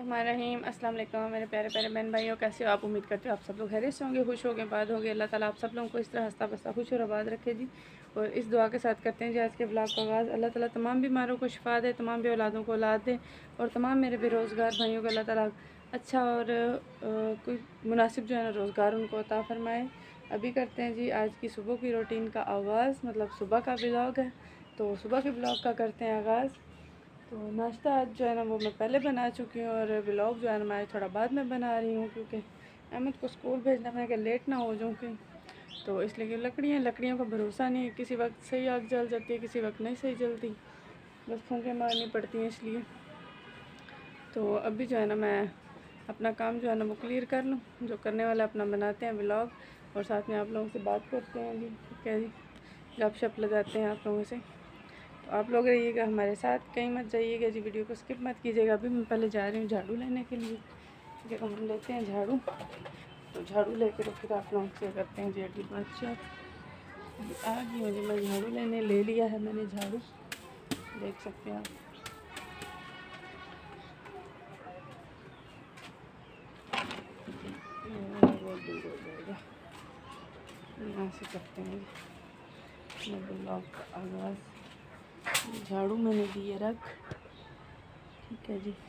बिस्मिल्लाहिर्रहमानिर्रहीम। अस्सलाम वालेकुम मेरे प्यारे प्यारे बहन भाइयों, कैसे हो आप? उम्मीद करते हो आप सब लोग खैरियत से होंगे, खुश होंगे, बाद होंगे। अल्लाह ताला आप सब लोगों को इस तरह हंसता बसता खुश और आबाद रखे जी। और इस दुआ के साथ करते हैं जी आज के ब्लॉग का आगाज़। अल्लाह ताला तमाम बीमारों को शिफा दे, तमाम भी औलादों को औलाद दे और तमाम मेरे बेरोज़गार भाइयों को अल्लाह ताला अच्छा और कोई मुनासिब जो है ना रोज़गार उनको अता फ़रमाए। अभी करते हैं जी आज की सुबह की रूटीन का आगाज़, मतलब सुबह का ब्लॉग है तो सुबह के ब्लॉग का करते हैं आगाज़। तो नाश्ता आज जो है ना वो मैं पहले बना चुकी हूँ और व्लॉग जो है ना मैं थोड़ा बाद में बना रही हूँ, क्योंकि अहमद को स्कूल भेजना है कि लेट ना हो जाऊँ कहीं, तो इसलिए कि लकड़ियों का भरोसा नहीं है, किसी वक्त सही आग जल जाती है, किसी वक्त नहीं सही जलती, बस फूंके मारनी पड़ती हैं इसलिए। तो अभी जो है ना मैं अपना काम जो है ना वो क्लियर कर लूँ, जो करने वाला अपना बनाते हैं व्लॉग और साथ में आप लोगों से बात करते हैं जी, ठीक है जी, गपशप लगाते हैं आप लोगों से। तो आप लोग रहिएगा हमारे साथ, कहीं मत जाइएगा जी, वीडियो को स्किप मत कीजिएगा। अभी मैं पहले जा रही हूँ झाड़ू लेने के लिए, ठीक है, हम लेते हैं झाड़ू। तो झाड़ू लेकर फिर आप लोगों से करते हैं जी अगली बातचीत। आ गई मुझे, मैं झाड़ू लेने ले लिया है मैंने झाड़ू, देख सकते हैं आप। बहुत दूर हो जाएगा, यहाँ से करते हैं जी ब्लॉग का आगाज़। झाड़ू मैंने दिए रख, ठीक है जी।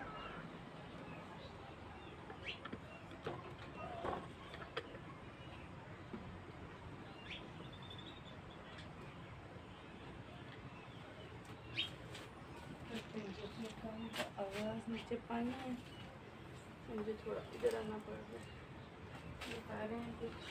काम का आवाज़, नीचे पानी है, मुझे थोड़ा इधर आना पड़ रहा है, बता रहे हैं कुछ।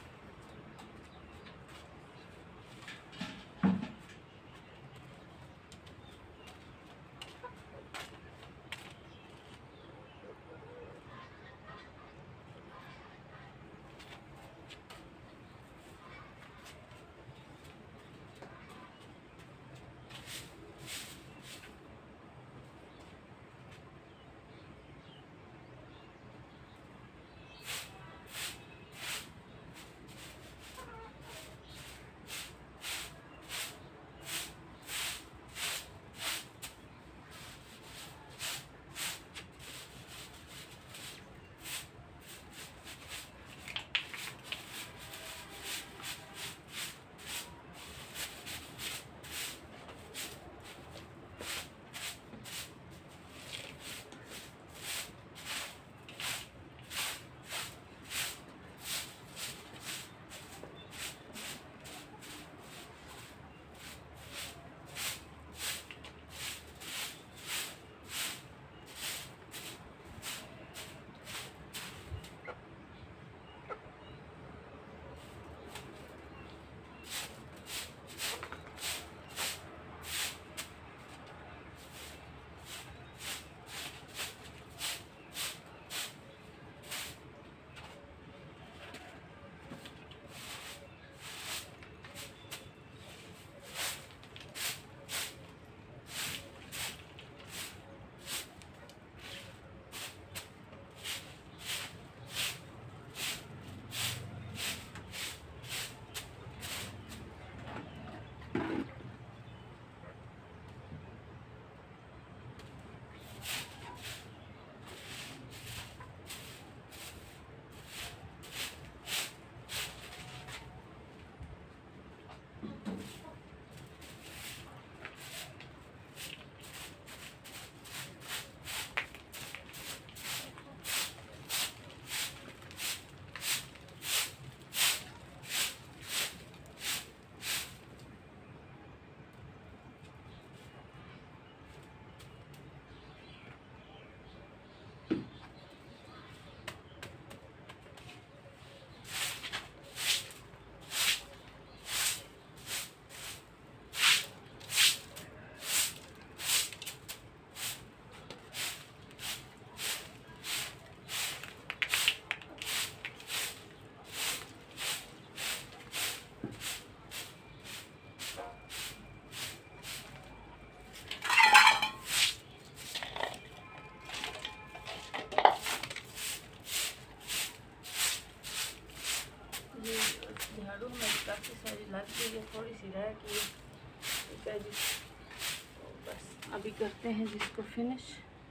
झाड़ू में काफ़ी सारी लग गई है, थोड़ी सी रह गई है, ठीक है जी। तो बस अभी करते हैं जिसको फिनिश,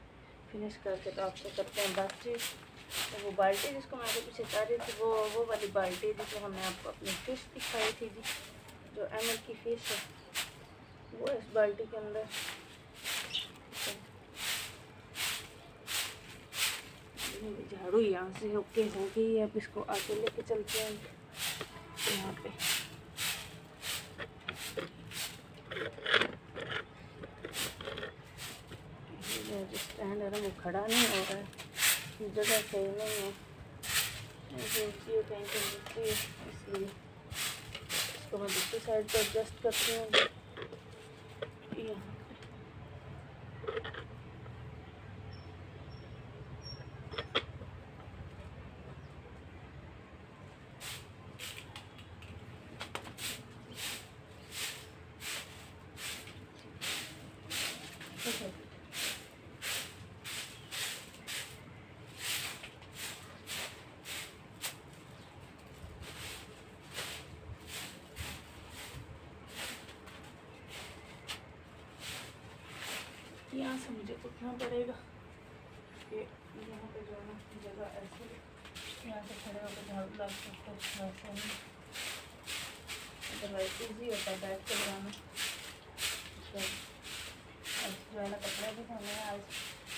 फिनिश करके तो आपसे करते हैं बातचीत। तो वो बाल्टी जिसको मैं आपको पीछे बता रही थी, वो वाली बाल्टी जिसमें हमने आपको अपनी फ़िश दिखाई थी जी, जो एमएल की फ़िश है, वो इस बाल्टी के अंदर। झाड़ू यहाँ से ओके हो गई है। अब इसको आगे लेके चलते हैं यहाँ पे। जो स्टैंड है ना वो खड़ा नहीं हो रहा है, जगह सही नहीं है, कहीं कहीं मिलती है, इसलिए इसको मैं दूसरी साइड पर एडजस्ट करती हूँ। यहाँ यहाँ से मुझे उठना पड़ेगा कि यहाँ पे जो है ना जगह ऐसे यहाँ से खड़े होकर झाड़ू लगा सकते हैं, वैसे नहीं, अदरवाइज ईजी होता है बैठ कर जाना। तो आज जो है ना कपड़े भी धोने हैं आज।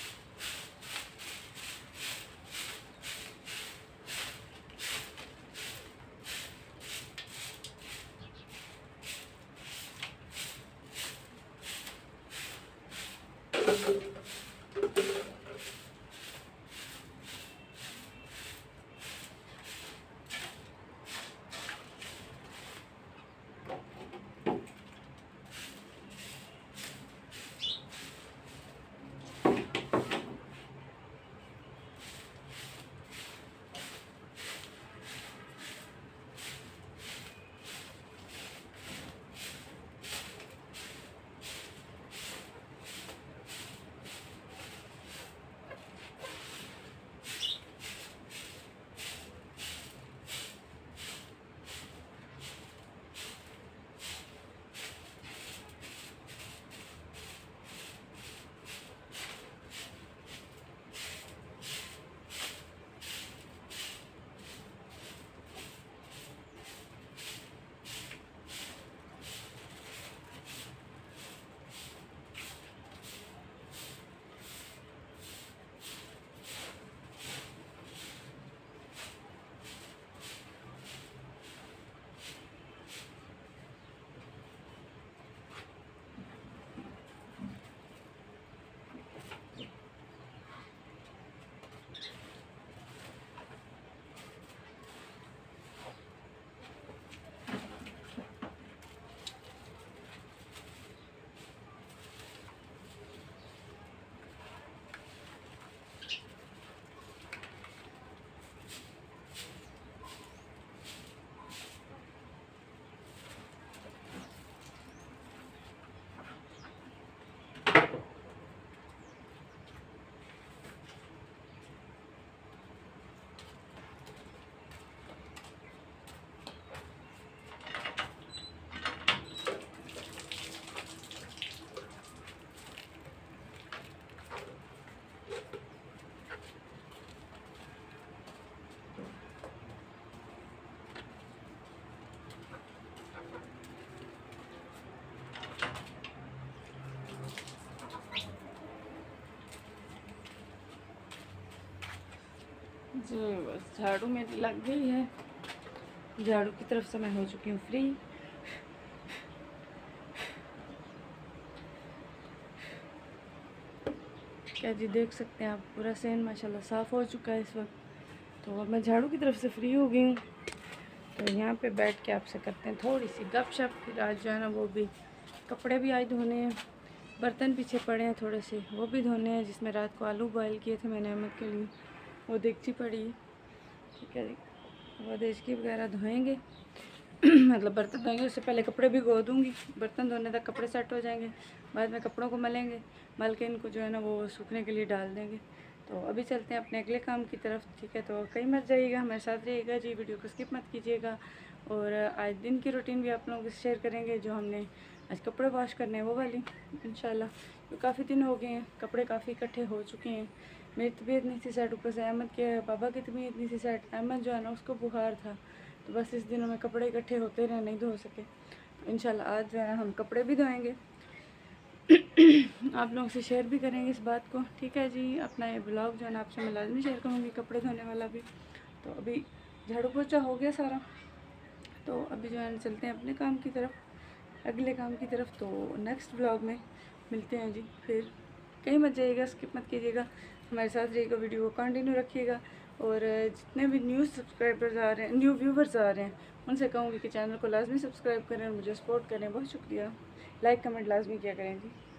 जी बस झाड़ू मेरी लग गई है, झाड़ू की तरफ से मैं हो चुकी हूँ फ्री। क्या जी देख सकते हैं आप, पूरा सेन माशाल्लाह साफ़ हो चुका है इस वक्त। तो अब मैं झाड़ू की तरफ से फ्री हो गई हूँ। तो यहाँ पे बैठ के आपसे करते हैं थोड़ी सी गपशप। फिर आज जो है ना वो भी कपड़े भी आज धोने हैं, बर्तन पीछे पड़े हैं थोड़े से, वो भी धोने हैं। जिसमें रात को आलू बॉयल किए थे मैंने अहमद के लिए, वो देगची पड़ी है, ठीक है जी। वो देगची वगैरह धोएंगे मतलब बर्तन धोएंगे, उससे पहले कपड़े भी धो दूँगी। बर्तन धोने तक कपड़े सेट हो जाएंगे, बाद में कपड़ों को मलेंगे, मल के इनको जो है ना वो सूखने के लिए डाल देंगे। तो अभी चलते हैं अपने अगले काम की तरफ, ठीक है। तो कहीं मत जाइएगा, हमारे साथ रहिएगा जी, वीडियो को स्किप मत कीजिएगा। और आज दिन की रूटीन भी आप लोगों से शेयर करेंगे, जो हमने आज कपड़े वॉश करने हैं वो वाली इंशाल्लाह। काफ़ी दिन हो गए हैं, कपड़े काफ़ी इकट्ठे हो चुके हैं। मेरी तबीयत नहीं थी सेट, ऊपर से अहमद के पापा की तबीयत नहीं थी सेट। अहमद जो है ना उसको बुखार था, तो बस इस दिनों में कपड़े इकट्ठे होते रहे, नहीं धो सके। तो इंशाल्लाह आज जो है हम कपड़े भी धोएंगे आप लोगों से शेयर भी करेंगे इस बात को, ठीक है जी। अपना ये ब्लॉग जो है ना आपसे मैं लाजमी शेयर करूँगी, कपड़े धोने वाला भी। तो अभी झाड़ू पोछा हो गया सारा, तो अभी जो है चलते हैं अपने काम की तरफ, अगले काम की तरफ। तो नेक्स्ट ब्लॉग में मिलते हैं जी। फिर कहीं मत जाइएगा, स्किप मत कीजिएगा, हमारे साथ रहिएगा, वीडियो को कंटिन्यू रखिएगा। और जितने भी न्यू सब्सक्राइबर्स आ रहे हैं, न्यू व्यूवर्स आ रहे हैं, उनसे कहूँगी कि चैनल को लाजमी सब्सक्राइब करें और मुझे सपोर्ट करें। बहुत शुक्रिया, लाइक कमेंट लाजमी किया करें जी।